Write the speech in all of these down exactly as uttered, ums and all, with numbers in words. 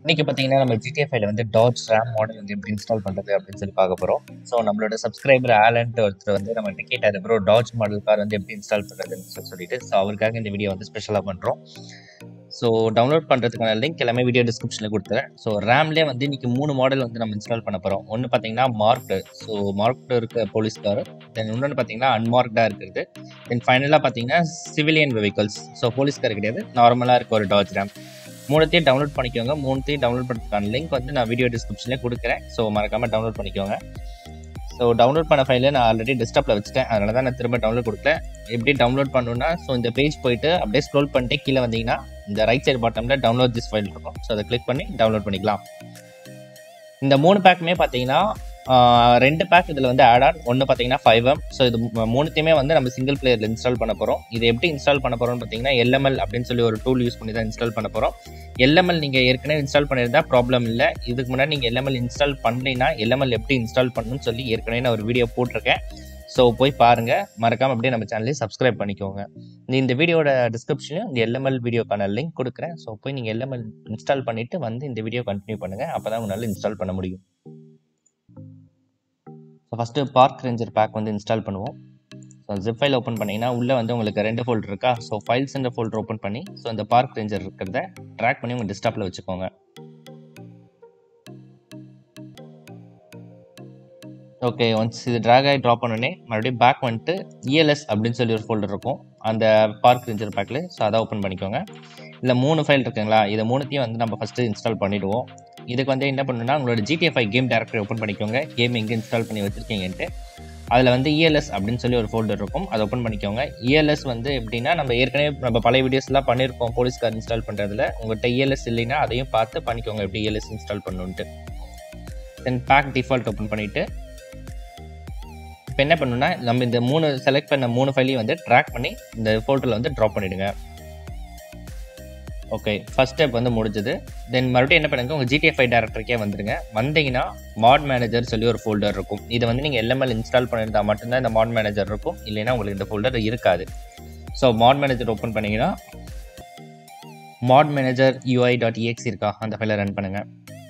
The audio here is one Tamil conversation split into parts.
இன்னைக்கு பார்த்தீங்கன்னா, நம்ம ஜிடிஏ ஃபைவ்ல வந்து டாட்ஜ் ரேம் மாடல் வந்து எப்படி இன்ஸ்டால் பண்றது அப்படின்னு சொல்லி பார்க்க போறோம். ஸோ நம்மளோட சப்ஸ்கிரைபர் ஆலன்ட்டு ஒருத்தர் வந்து நம்மகிட்ட கேட்டாரு, ப்ரோ டாட்ஜ் மாடல் கார் வந்து எப்படி இன்ஸ்டால் பண்றதுன்னு சொல்லி சொல்லிட்டு, ஸோ அவருக்காக இந்த வீடியோ வந்து ஸ்பெஷலா பண்றோம். ஸோ டவுன்லோட் பண்றதுக்கான லிங்க் எல்லாமே வீடியோ டிஸ்கிரிப்ஷன்ல குடுத்துறேன். ஸோ ரேம்லயே வந்து இன்னைக்கு மூணு மாடல் வந்து நம்ம இன்ஸ்டால் பண்ண போறோம். ஒண்ணு பார்த்தீங்கன்னா மார்க்டு. ஸோ மார்க்டு இருக்க போலீஸ் கார். தென் இன்னொன்னு பார்த்தீங்கன்னா அன்மார்க்டா இருக்கிறது. தென் ஃபைனலா பார்த்தீங்கன்னா civilian vehicles. So police car கிடையாது. நார்மலா இருக்க ஒரு டாட்ஜ் ரேம். மூணுத்தையும் டவுன்லோட் பண்ணிக்கோங்க. மூணுத்தையும் டவுன்லோட் பண்ணுறதுக்கான லிங்க் வந்து நான் வீடியோ டிஸ்கிரிப்ஷன்லேயே கொடுக்குறேன். ஸோ மறக்காமல் டவுன்லோட் பண்ணிக்கோங்க. ஸோ டவுன்லோட் பண்ண ஃபைலை நான் ஆல்ரெடி டெஸ்க்டாப்பில் வச்சுட்டேன். அதனால தான் நான் திரும்ப டவுன்லோட் கொடுக்கல. எப்படி டவுன்லோட் பண்ணணும்னா, ஸோ இந்த பேஜ் போயிட்டு அப்படியே ஸ்க்ரோல் பண்ணிட்டு கீழே வந்தீங்கன்னா இந்த ரைட் சைடு பாட்டமில் டவுன்லோட் திஸ் ஃபைல் இருக்கும். ஸோ அதை கிளிக் பண்ணி டவுன்லோட் பண்ணிக்கலாம். இந்த மூணு பேக்குமே பார்த்தீங்கன்னா ரெண்டு பேக் இதில் வந்து ஆட் ஆன். ஒன்று பார்த்தீங்கன்னா ஃபைவ் எம். ஸோ இது மூணுத்தையுமே வந்து நம்ம சிங்கிள் பிளேயரில் இன்ஸ்டால் பண்ண போகிறோம். இது எப்படி இன்ஸ்டால் பண்ண போகிறோம்னு பார்த்தீங்கன்னா எல்எம்எல் அப்படின்னு சொல்லி ஒரு டூல் யூஸ் பண்ணி தான் இன்ஸ்டால் பண்ண போகிறோம். எல்எம்எல் நீங்கள் ஏற்கனவே இன்ஸ்டால் பண்ணியிருந்தா ப்ராப்ளம் இல்லை. இதுக்கு முன்னாடி நீங்கள் எல்எம்எல் இன்ஸ்டால் பண்ணீங்கன்னா எல்எம்எல் எப்படி இன்ஸ்டால் பண்ணணும்னு சொல்லி ஏற்கனவே நான் ஒரு வீடியோ போட்டிருக்கேன். ஸோ போய் பாருங்கள். மறக்காமல் அப்படியே நம்ம சேனலையும் சப்ஸ்கிரைப் பண்ணிக்கோங்க. இந்த வீடியோட டிஸ்கிரிப்ஷன்லையும் இந்த எல்எம்எல் வீடியோக்கான லிங்க் கொடுக்குறேன். ஸோ போய் நீங்கள் எல்எம்எல் இன்ஸ்டால் பண்ணிவிட்டு வந்து இந்த வீடியோ கண்டினியூ பண்ணுங்கள். அப்போ தான் உங்களால் இன்ஸ்டால் பண்ண முடியும். So first park ranger pack வந்து இன்ஸ்டால் பண்ணுவோம். ஸோ ஜிப் ஃபைல் ஓப்பன் பண்ணிங்கன்னா உள்ளே வந்து உங்களுக்கு ரெண்டு ஃபோல்டர் இருக்கா. ஸோ ஃபைல்ஸ் என்ற ஃபோல்டர் ஓப்பன் பண்ணி ஸோ இந்த பார்க் ரேஞ்சர் இருக்கிறத ட்ராக் பண்ணி உங்கள் டெஸ்க்டாப்பில் வச்சுக்கோங்க. ஓகே, ஒன்ஸ் இது ட்ராக் ஆகி ட்ராப் பண்ணோடனே மறுபடியும் பேக் வந்துட்டு இஎல்எஸ் அப்படின்னு சொல்லி ஒரு ஃபோல்டர் இருக்கும் அந்த பார்க் ரேஞ்சர் பேக்கில். ஸோ அதை ஓப்பன் பண்ணிக்கோங்க. இல்லை மூணு ஃபைல் இருக்குங்களா, இதை மூணுத்தையும் வந்து நம்ம ஃபஸ்ட்டு இன்ஸ்டால் பண்ணிவிடுவோம். இதுக்கு வந்து என்ன பண்ணணும்னா உங்களோட GTA five game directory open பண்ணிக்கோங்க. கேம் எங்கே இன்ஸ்டால் பண்ணி வச்சுருக்கீங்கன்ட்டு அதில் வந்து இஎல்எஸ் அப்படின்னு சொல்லி ஒரு ஃபோல்டர் இருக்கும். அதை ஓப்பன் பண்ணிக்கோங்க. இஎல்எஸ் வந்து எப்படின்னா நம்ம ஏற்கனவே நம்ம பழைய வீடியோஸ்லாம் பண்ணியிருக்கோம் போலீஸ் கார் இன்ஸ்டால் பண்ணுறதுல. உங்கள்கிட்ட இஎல்எஸ் இல்லைன்னா அதையும் பார்த்து பண்ணிக்கோங்க எப்படி இஎல்எஸ் இன்ஸ்டால் பண்ணணுன்ட்டு. தென் பேக் டிஃபால்ட் ஓப்பன் பண்ணிவிட்டு இப்போ என்ன பண்ணணும்னா நம்ம இந்த மூணு செலக்ட் பண்ண மூணு ஃபைலையும் வந்து ட்ராக் பண்ணி இந்த ஃபோல்டரில் வந்து ட்ராப் பண்ணிவிடுங்க. ஓகே, ஃபர்ஸ்ட் ஸ்டெப் வந்து முடிஞ்சது. தென் மறுபடியும் என்ன பண்ணுங்க, உங்கள் ஜிடிஏ ஃபைவ் டைரக்டரிக்கே வந்துடுங்க. வந்தீங்கன்னா மாட் மேனேஜர் சொல்லி ஒரு ஃபோல்டர் இருக்கும். இதை வந்து நீங்கள் எல்எம்எல் இன்ஸ்டால் பண்ணியிருந்தால் மட்டும்தான் இந்த மாட் மேனேஜர் இருக்கும். இல்லைன்னா உங்களுக்கு இந்த ஃபோல்டர் இருக்காது. ஸோ மாட் மேனேஜர் ஓப்பன் பண்ணிங்கன்னா mod manager UI dot EX இருக்கா, அந்த ஃபைலை ரன் பண்ணுங்கள்.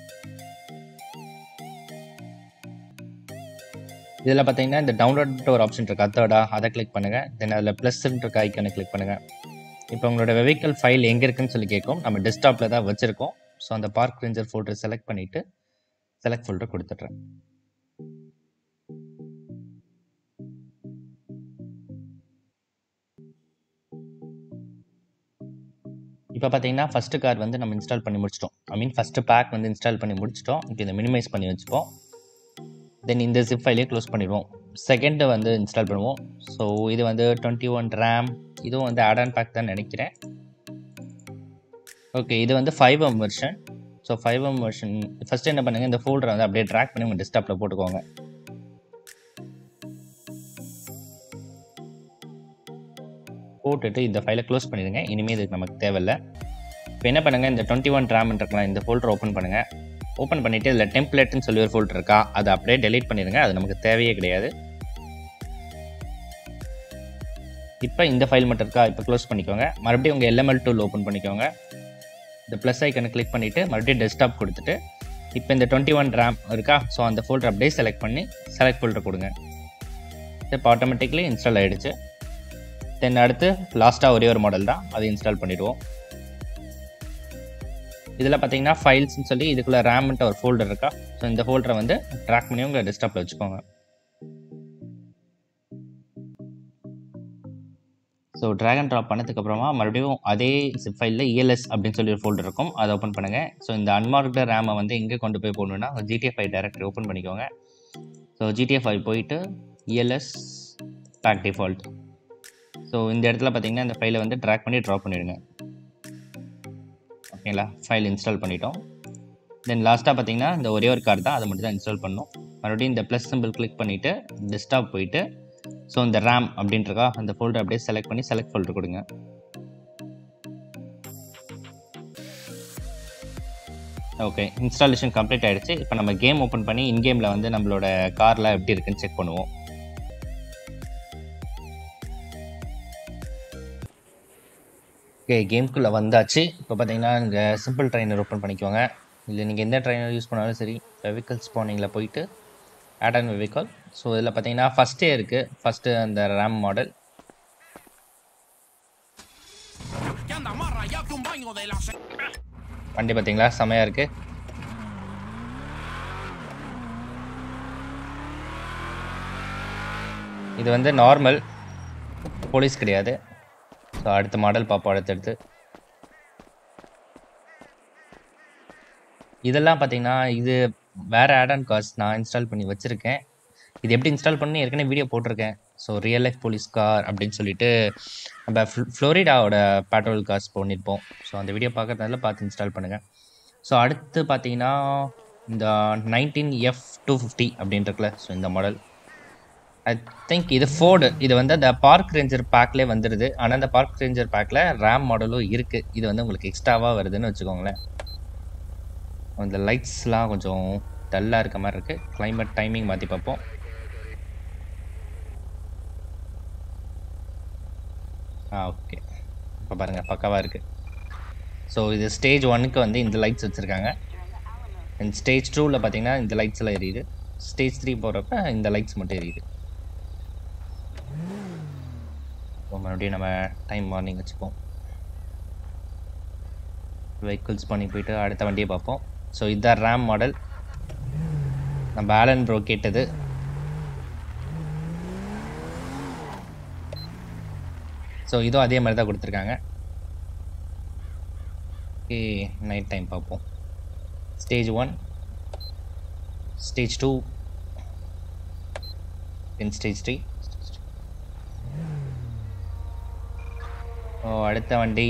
இதில் பார்த்தீங்கன்னா இந்த டவுன்லோட் ஒரு ஆப்ஷன் இருக்கா தேர்டா, அதை கிளிக் பண்ணுங்கள். தென் அதில் ப்ளஸ் இருக்க ஐக்கனை கிளிக் பண்ணுங்கள். இப்போ உங்களோட வெஹிக்கல் ஃபைல் எங்கே இருக்குன்னு சொல்லி கேட்கும். நம்ம டெஸ்க்டாப்பில் தான் வச்சுருக்கோம். ஸோ அந்த பார்க் ரேஞ்சர் ஃபோல்டர் செலக்ட் பண்ணிவிட்டு செலக்ட் ஃபோல்டர் கொடுத்துட்றேன். இப்போ பார்த்தீங்கன்னா ஃபஸ்ட்டு கார் வந்து நம்ம இன்ஸ்டால் பண்ணி முடிச்சிட்டோம். ஐ மீன் ஃபஸ்ட்டு பேக் வந்து இன்ஸ்டால் பண்ணி முடிச்சிட்டோம். இப்போ இதை மினிமைஸ் பண்ணி வச்சுப்போம். தென் இந்த ஜிப் ஃபைலையே க்ளோஸ் பண்ணிடுவோம். செகண்டு வந்து இன்ஸ்டால் பண்ணுவோம். ஸோ இது வந்து டுவெண்ட்டி ஒன் ரேம். இதுவும் வந்து ஆட் ஆன் பேக் தான் நினைக்கிறேன். ஓகே, இது வந்து five M version. So five M version first என்ன பண்ணுங்கள், இந்த ஃபோல்டரை வந்து அப்படியே ட்ராக் பண்ணி உங்கள் டெஸ்க்டாப்பில் போட்டுக்கோங்க. போட்டுட்டு இந்த ஃபைலை க்ளோஸ் பண்ணிடுங்க. இனிமேல் இதுக்கு நமக்கு தேவையில்லை. இப்போ என்ன பண்ணுங்கள், இந்த டுவெண்ட்டி ஒன் ரேம் இருக்கலாம், இந்த ஃபோல்டர் ஓப்பன் பண்ணுங்கள். ஓப்பன் பண்ணிவிட்டு இதில் டெம்ப்ளேட்னு சொல்லி ஒரு ஃபோல்டர் இருக்கா, அதை அப்படியே டெலீட் பண்ணிடுங்க. அது நமக்கு தேவையே கிடையாது. இப்போ இந்த ஃபைல் மட்டும் இருக்கா, இப்போ க்ளோஸ் பண்ணிக்கோங்க. மறுபடியும் உங்கள் எல்எம்எல் டூல் ஓப்பன் பண்ணிக்கோங்க. இந்த ப்ளஸ் ஐக்கனை கிளிக் பண்ணிவிட்டு மறுபடியும் டெஸ்க்டாப் கொடுத்துட்டு இப்போ இந்த டுவெண்ட்டி ஒன் ரேம் இருக்கா, ஸோ அந்த ஃபோல்டர் அப்படியே செலக்ட் பண்ணி செலக்ட் ஃபோல்டர் கொடுங்க. இப்போ ஆட்டோமேட்டிக்லி இன்ஸ்டால் ஆகிடுச்சு. தென் அடுத்து லாஸ்ட்டாக ஒரே ஒரு மாடல் தான், அதை இன்ஸ்டால் பண்ணிவிடுவோம். இதில் பார்த்தீங்கன்னா ஃபைல்ஸ்னு சொல்லி இதுக்குள்ளே ரேம்ன்ட்டு ஒரு ஃபோல்டர் இருக்கா. ஸோ இந்த ஃபோல்டரை வந்து ட்ராக் பண்ணி உங்கள் டெஸ்க்டாப்பில் வச்சுக்கோங்க. ஸோ ட்ராக் அண்ட் ட்ராப் பண்ணதுக்கப்புறமா மறுபடியும் அதே ஜிப் ஃபைலில் இஎல்எஸ் அப்படின்னு சொல்லி ஒரு ஃபோல்டர் இருக்கும், அதை ஓப்பன் பண்ணுங்கள். ஸோ இந்த அன்மார்க்டு ரேமை வந்து எங்கே கொண்டு போய் போடணுன்னா ஜிடிஏ ஃபைவ் டைரக்டரி ஓப்பன் பண்ணிக்கோங்க. ஸோ ஜிடிஏ ஃபைவ் போயிட்டு இஎல்எஸ் பேக் டிஃபால்ட். ஸோ இந்த இடத்துல பார்த்தீங்கன்னா இந்த ஃபைலை வந்து ட்ராக் பண்ணி ட்ராப் பண்ணிவிடுங்க. ஓகேங்களா, ஃபைல் இன்ஸ்டால் பண்ணிட்டோம். தென் லாஸ்ட்டாக பார்த்தீங்கன்னா இந்த ஒரே ஒரு கார் தான், அதை மட்டும் தான் இன்ஸ்டால் பண்ணணும். மறுபடியும் இந்த ப்ளஸ் சிம்பிள் கிளிக் பண்ணிவிட்டு டெஸ்க்டாப் போயிட்டு ஸோ இந்த ரேம் அப்படின்றக்கா அந்த ஃபோல்டர் அப்படியே செலக்ட் பண்ணி செலக்ட் ஃபோல்டர் கொடுங்க. ஓகே, இன்ஸ்டாலேஷன் கம்ப்ளீட் ஆகிடுச்சு. இப்போ நம்ம கேம் ஓப்பன் பண்ணி இன்கேமில் வந்து நம்மளோட கார்லாம் எப்படி இருக்குன்னு செக் பண்ணுவோம். ஓகே, கேம்குள்ளே வந்தாச்சு. இப்போ பார்த்தீங்கன்னா இங்கே சிம்பிள் ட்ரைனர் ஓப்பன் பண்ணிக்கோங்க. இல்லை நீங்கள் எந்த ட்ரெயினர் யூஸ் பண்ணாலும் சரி, வெஹிக்கிள் ஸ்பானிங்கில் போயிட்டு ஆட் அண்ட் வெஹிக்கல். ஸோ இதில் பார்த்தீங்கன்னா ஃபஸ்ட்டே இருக்குது. ஃபஸ்ட்டு அந்த ரேம் மாடல். வண்டி பார்த்தீங்களா செமையாக இருக்குது. இது வந்து நார்மல், போலீஸ் கிடையாது. ஸோ அடுத்த மாடல் பார்ப்போம் அடுத்தடுத்து. இதெல்லாம் பார்த்தீங்கன்னா இது வேறு ஆட் அண்ட் கார்ஸ் நான் இன்ஸ்டால் பண்ணி வச்சுருக்கேன். இது எப்படி இன்ஸ்டால் பண்ணி ஏற்கனவே வீடியோ போட்டிருக்கேன். So real life police car அப்படின்னு சொல்லிட்டு நம்ம ஃப்ளோரிடாவோட பெட்ரோல் கார்ஸ் பண்ணியிருப்போம். ஸோ அந்த வீடியோ பார்க்குறதுனால பார்த்து இன்ஸ்டால் பண்ணுங்கள். ஸோ அடுத்து பார்த்தீங்கன்னா இந்த நைன்டீன் எஃப் டூ ஃபிஃப்டி அப்படின்றக்குல. ஸோ இந்த மாடல் ஐ திங்க் இது ஃபோர்டு. இது வந்து அந்த பார்க் ரேஞ்சர் பேக்லேயே வந்துடுது. ஆனால் அந்த பார்க் ரேஞ்சர் பேக்கில் ரேம் மாடலும் இருக்குது. இது வந்து உங்களுக்கு எக்ஸ்ட்ராவாக வருதுன்னு வச்சுக்கோங்களேன். அந்த லைட்ஸ்லாம் கொஞ்சம் டல்லாக இருக்க மாதிரி இருக்குது. கிளைமேட் டைமிங் மாற்றி பார்ப்போம். ஆ ஓகே, இப்போ பாருங்கள் பக்காவாக இருக்குது. ஸோ இது ஸ்டேஜ் ஒன்னுக்கு வந்து இந்த லைட்ஸ் வச்சுருக்காங்க. அண்ட் ஸ்டேஜ் டூவில் பார்த்தீங்கன்னா இந்த லைட்ஸ் எல்லாம் எரியுது. ஸ்டேஜ் த்ரீ போகிறப்ப இந்த லைட்ஸ் மட்டும் எரியுது. ஸோ மறுபடியும் நம்ம டைம் மார்னிங் வச்சுப்போம். வெஹிக்கிள்ஸ் பண்ணி போயிட்டு அடுத்த வண்டியை பார்ப்போம். ஸோ இதுதான் ரேம் மாடல். நம்ம ஆலன் ப்ரோ கேட்டது. ஸோ இதுவும் அதே மாதிரி தான் கொடுத்துருக்காங்க. ஓகே, நைட் டைம் பார்ப்போம். Stage one, stage two, then stage three. ஓ அடுத்த வண்டி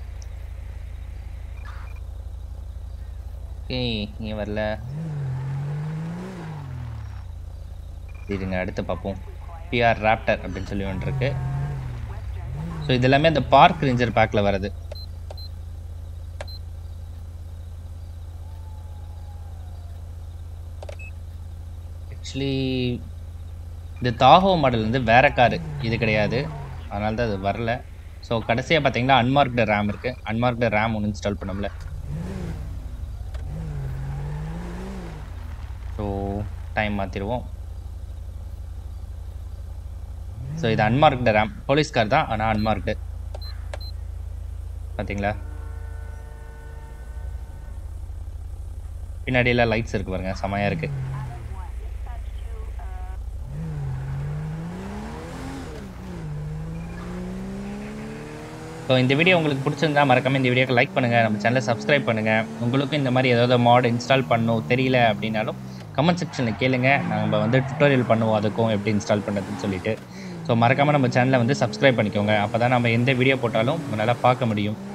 ஓகே இங்கே வரல. சரிங்க, அடுத்து பார்ப்போம். பிஆர் ராப்டர் அப்படின்னு சொல்லி ஒன்று இருக்கு. ஸோ இது எல்லாமே அந்த பார்க் ரேஞ்சர் பேக்கில் வருது. ஆக்சுவலி இந்த தாஹோ மாடல் வந்து வேற காரு, இது கிடையாது. அதனால தான் அது வரல. ஸோ கடைசியாக பார்த்தீங்கன்னா அன்மார்க்டு ரேம் இருக்குது. அன்மார்க்டு ரேம் ஒன்று இன்ஸ்டால் பண்ணல. ஸோ டைம் மாற்றிடுவோம். ஸோ இது அன்மார்க்டு ரேம், போலீஸ் கார் தான் ஆனால் அன்மார்க்டு. பார்த்தீங்களா பின்னாடியெல்லாம் லைட்ஸ் இருக்குது பாருங்க, செமையாக இருக்குது. ஸோ இந்த வீடியோ உங்களுக்கு பிடிச்சிருந்தா மறக்காம இந்த வீடியோக்கு லைக் பண்ணுங்கள், நம்ம சேனலை சப்ஸ்கிரைப் பண்ணுங்கள். உங்களுக்கும் இந்த மாதிரி ஏதாவது மாட் இன்ஸ்டால் பண்ணணும் தெரியல அப்படின்னாலும் கமெண்ட் செக்ஷனில் கேளுங்க. நம்ம வந்து டுட்டோரியல் பண்ணுவோம் அதுக்கும் எப்படி இன்ஸ்டால் பண்ணுறதுன்னு சொல்லிட்டு. ஸோ மறக்காமல் நம்ம சேனலை வந்து சப்ஸ்கிரைப் பண்ணிக்கோங்க. அப்போ தான் நம்ம எந்த வீடியோ போட்டாலும் உங்களால் பார்க்க முடியும்.